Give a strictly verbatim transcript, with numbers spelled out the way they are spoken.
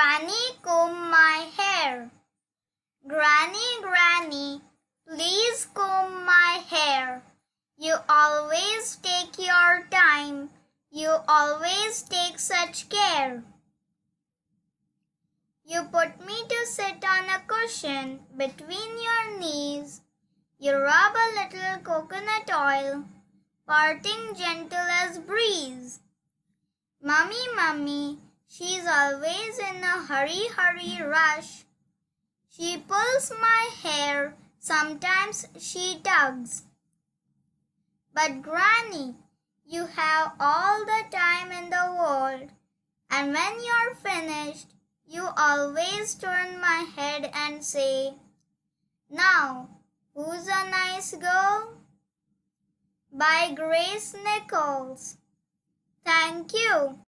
Granny, comb my hair. Granny, Granny, please comb my hair. You always take your time. You always take such care. You put me to sit on a cushion between your knees. You rub a little coconut oil, parting gentle as breeze. Mummy, Mummy, she's always in a hurry, hurry, rush. She pulls my hair, sometimes she tugs. But Granny, you have all the time in the world, and when you're finished, you always turn my head and say, "Now, who's a nice girl?" By Grace Nichols. Thank you.